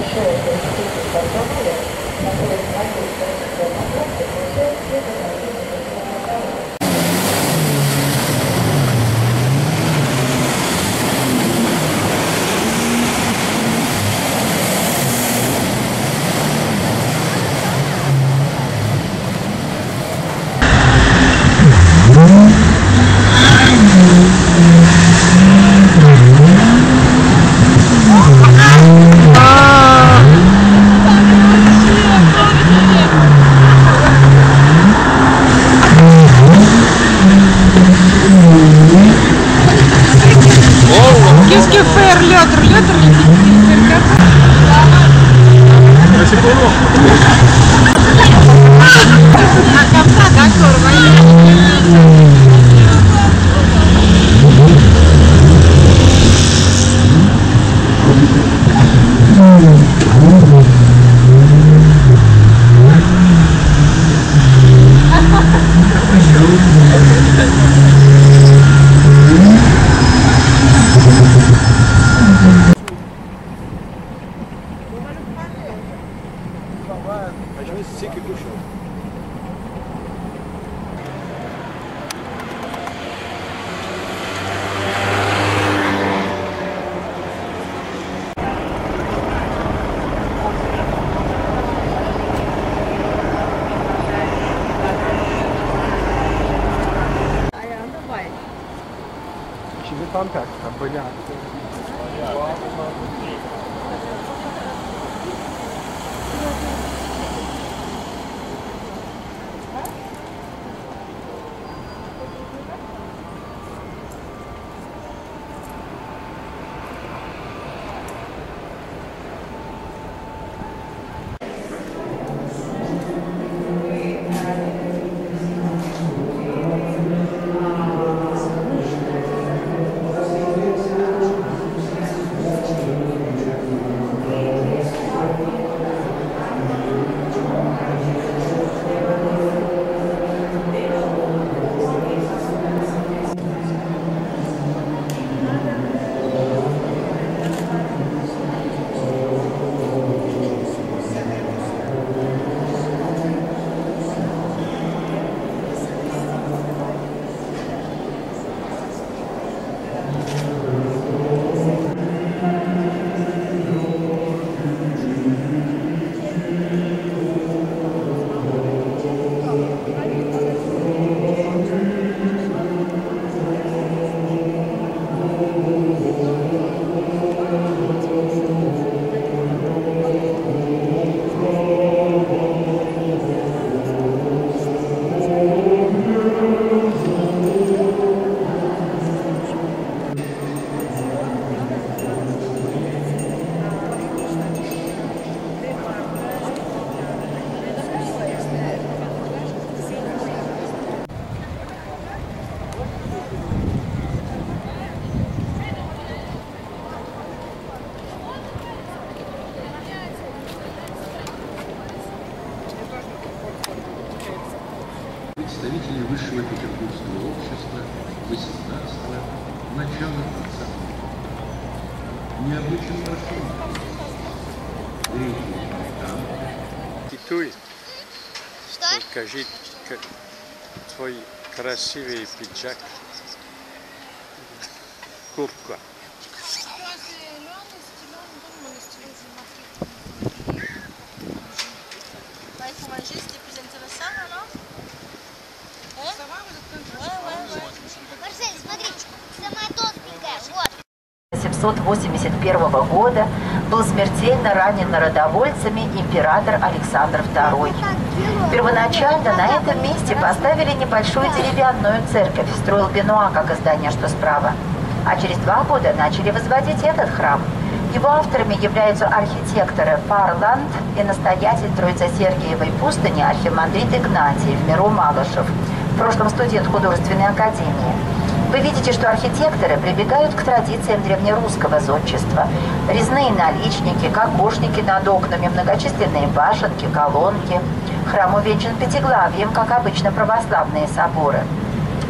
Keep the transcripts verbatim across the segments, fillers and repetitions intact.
Там как? Там понятно. Представители высшего петербургского общества восемнадцатого начала двадцатого. Необычный маршрут. Третий там. Титуй. Что? Покажи твой красивый пиджак. Куртка. тысяча семьсот восемьдесят первого года был смертельно ранен народовольцами император Александр второй. Первоначально на этом месте поставили небольшую деревянную церковь, строил Бенуа, как издание, что справа. А через два года начали возводить этот храм. Его авторами являются архитекторы Фарланд и настоятель Троице-Сергиевой пустыни архимандрит Игнатий в миру Малышев, в прошлом студент художественной академии. Вы видите, что архитекторы прибегают к традициям древнерусского зодчества. Резные наличники, кокошники над окнами, многочисленные башенки, колонки. Храм увенчан пятиглавием, как обычно православные соборы.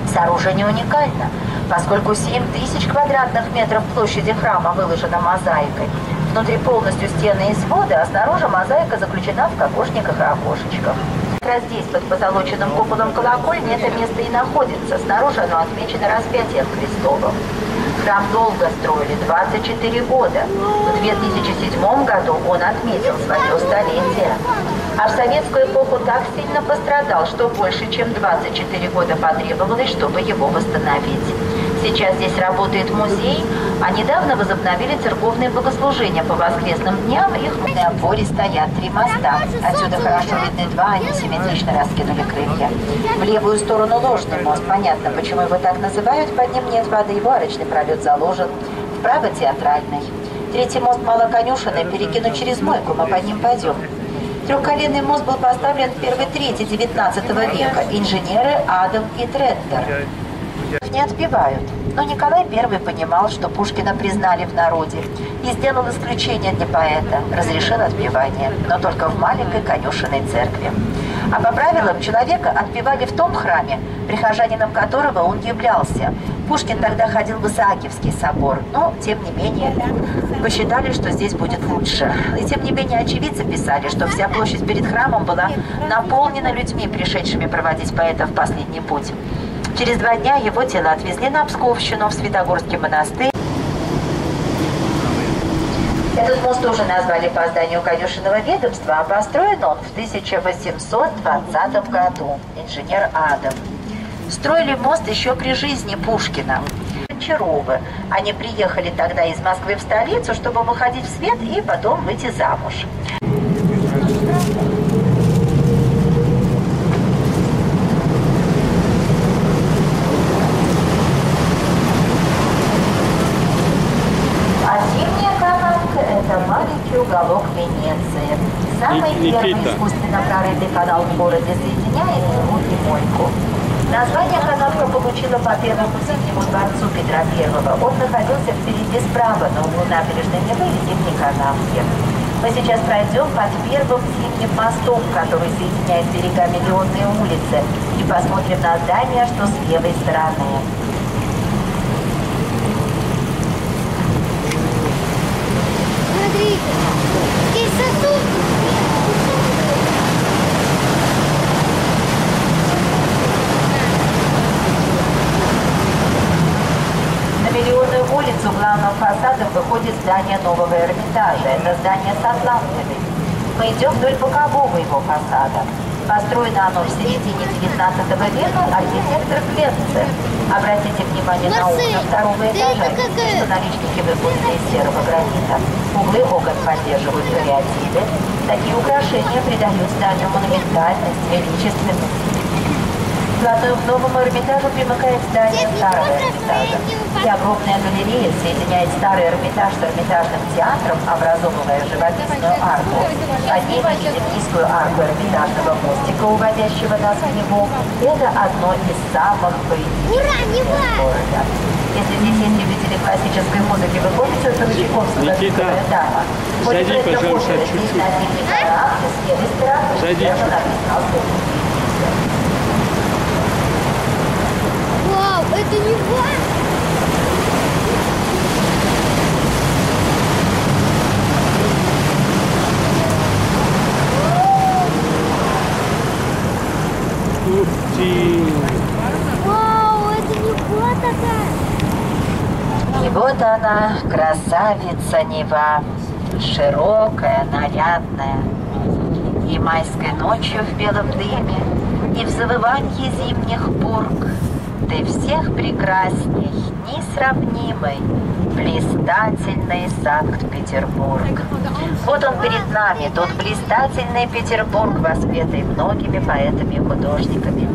Сооружение уникально, поскольку семь тысяч квадратных метров площади храма выложена мозаикой. Внутри полностью стены и своды, а снаружи мозаика заключена в кокошниках и окошечках. Как раз здесь, под позолоченным куполом колокольни, это место и находится. Снаружи оно отмечено распятием Христовым. Храм долго строили, двадцать четыре года. В две тысячи седьмом году он отметил свое столетие. А в советскую эпоху так сильно пострадал, что больше чем двадцать четыре года потребовалось, чтобы его восстановить. Сейчас здесь работает музей, а недавно возобновили церковные богослужения по воскресным дням. Их на опоре стоят три моста. Отсюда хорошо видны два, они симметрично раскинули крылья. В левую сторону ложный мост. Понятно, почему его так называют. Под ним нет воды, его арочный пролет заложен. Вправо театральный. Третий мост малоконюшенный, перекинут через мойку, мы под ним пойдем. Трехколенный мост был поставлен в первой трети девятнадцатого века. Инженеры Адам и Треттер. Не отпевают. Но Николай Первый понимал, что Пушкина признали в народе, и сделал исключение для поэта, разрешил отпевание, но только в маленькой конюшенной церкви. А по правилам человека отпевали в том храме, прихожанином которого он являлся. Пушкин тогда ходил в Исаакиевский собор, но, тем не менее, посчитали, что здесь будет лучше. И, тем не менее, очевидцы писали, что вся площадь перед храмом была наполнена людьми, пришедшими проводить поэта в последний путь. Через два дня его тело отвезли на Псковщину, в Святогорский монастырь. Этот мост тоже назвали по зданию конюшенного ведомства, а построен он в тысяча восемьсот двадцатом году. Инженер Адам. Строили мост еще при жизни Пушкина. Гончаровы. Они приехали тогда из Москвы в столицу, чтобы выходить в свет и потом выйти замуж. Уголок Венеции. Самый первый искусственно прорытый канал в городе соединяет Неву и Мойку. Название канавка получила по первому Зимнему дворцу Петра Первого. Он находился впереди справа на углу набережной Невы и Зимней канавки. Мы сейчас пройдем под первым зимним мостом, который соединяет берега Миллионной улицы, и посмотрим на здание, что с левой стороны. Смотрите, здесь сосуд. На Миллионную улицу главным фасадом выходит здание нового Эрмитажа. Это здание с атлантами. Мы идем вдоль бокового его фасада. Построено оно в середине девятнадцатого века архитектор Кленце. Обратите внимание на окна второго этажа, что наличники выполнены из серого гранита. Углы окон поддерживают кариатиды. Такие украшения придают зданию монументальность, величественность. Вплотную к новому Эрмитажу примыкает здание старого Эрмитажа. И огромная галерея соединяет старый Эрмитаж с Эрмитажным театром, образовывая живописную арку. Под ней мы видим низкую арку Эрмитажного мостика, уводящего нас в Неву. Это одно из самых поэтичных города. Если здесь есть любители классической музыки, вы помните, что Чайковского «Белая дама»? Зайди, пожалуйста, чуть-чуть. Зайди. Вау, это не важно. Ух ты! Вау, это не была такая. И вот она, красавица Нева, широкая, нарядная. И майской ночью в белом дыме, и в завывании зимних бург ты всех прекрасней, несравнимый, блистательный Санкт-Петербург. Вот он перед нами, тот блистательный Петербург, воспетый многими поэтами и художниками.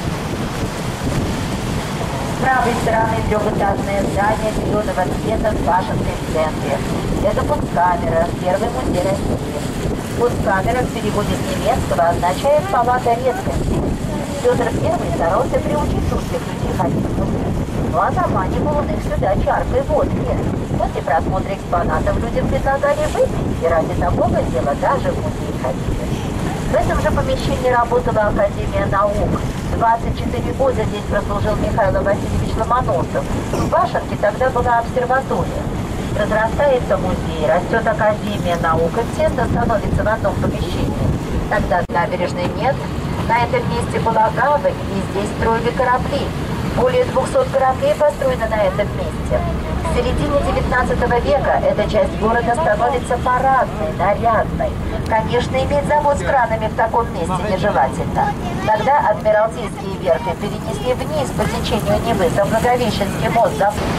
С правой стороны трехэтажное здание зеленого цвета с башенкой в центре. Это Кунсткамера, первый музей России. Кунсткамера в переводе с немецкого означает «палата редкостей». Петр Первый старался приучить русских людей ходить в музей, но заманивал он их сюда чаркой водки. После просмотра экспонатов людям предлагали выпить, и ради такого дела даже в музей ходили. В этом же помещении работала Академия наук. двадцать четыре года здесь прослужил Михаил Васильевич Ломоносов. В башенке тогда была обсерватория. Разрастается музей, растет Академия наук, и все это становится в одном помещении. Тогда набережной нет. На этом месте была гавань, и здесь строили корабли. Более двухсот кораблей построено на этом месте. В середине девятнадцатого века эта часть города становится парадной, нарядной. Конечно, иметь завод с кранами в таком месте нежелательно. Тогда адмиралтейские верфи перенесли вниз по течению Невы за Благовещенский мост.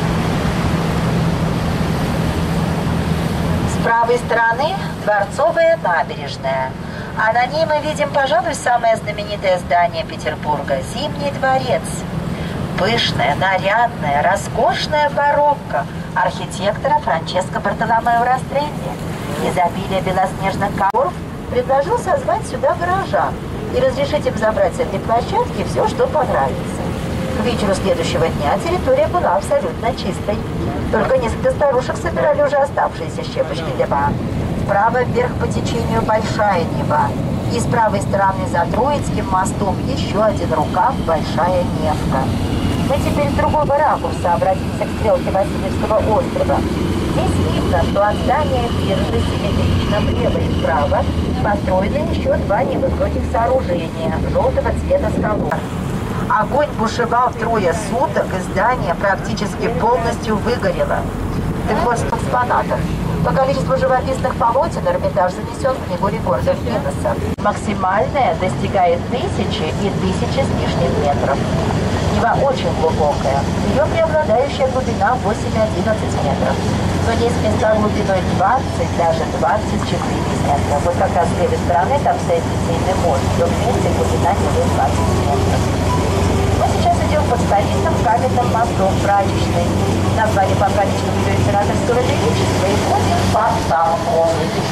С правой стороны Дворцовая набережная. А на ней мы видим, пожалуй, самое знаменитое здание Петербурга – Зимний дворец. Пышная, нарядная, роскошная барокко архитектора Франческо Бартоломео Растрелли. Изобилие белоснежных ковров предложил созвать сюда горожан и разрешить им забрать с этой площадки все, что понравится. К вечеру следующего дня территория была абсолютно чистой. Только несколько старушек собирали уже оставшиеся щепочки для бан. Справа вверх по течению Большая Нева. И с правой стороны за Троицким мостом еще один рукав Большая Невка. Мы теперь с другого ракурса обратимся к стрелке Васильевского острова. Здесь видно, что от здания биржи симметрично влево и вправо построены еще два невысоких сооружения желтого цвета скалы. Огонь бушевал трое суток, и здание практически полностью выгорело. Так вот, что экспонатов. По количеству живописных полотен Эрмитаж занесен в книгу рекордов Гиннесса. Максимальная достигает тысячи и тысячи с лишним метров. Нева очень глубокая. Ее преобладающая глубина восемь-одиннадцать метров. Но есть места глубиной двадцать, даже двадцать четыре метра. Вот как раз с левой стороны там стоит литейный мост. В том месте глубина Невы двадцать метров. Мы сейчас идем по старинным каменным мостом Прачечной. Назвали по праздничному ее императорского величества и ходим по самому.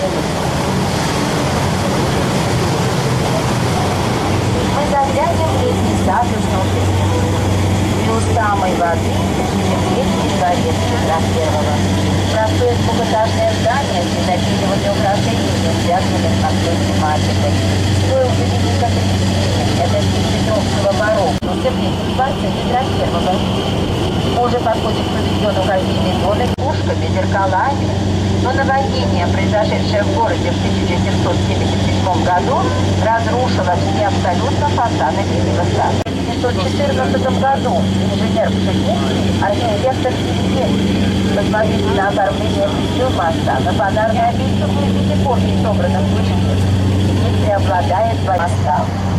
Мы заглянем в летний сад изнутри. И у самой воды видим летний дворец Петра Первого. Простое двухэтажное здание с незапиливанными украшениями, связанными с морской тематикой. Стоил заменить потрясение. Это стиль петровского барокко, но сердечный дворец Петра Первого. Мы уже подходим к павильону кофейной зоны с пушками, зеркалами. Но наводнение, произошедшее в городе в тысяча семьсот семьдесят седьмом году, разрушило все абсолютно фасады Летнего сада. В тысяча девятьсот четырнадцатом году инженер Пшеницкий, архитектор Сергеевский, посмотрите на оформление плечу моста, на подарную обильную в виде копий собранных вышек. Теперь преобладает два моста.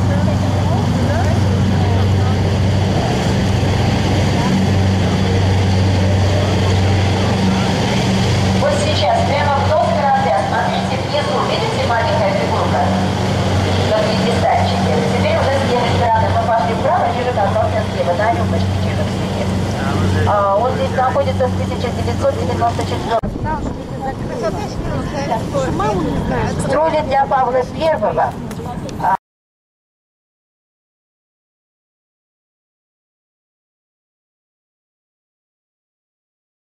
Сейчас прямо в нос корабля, смотрите внизу, видите маленькая фигурка? Как вестальщики. Теперь уже с левой стороны мы пошли вправо, чижик остался слева, на рюмочке чижик сидит. А, он здесь находится с тысяча девятьсот девяносто четвёртого. Строили для Павла Первого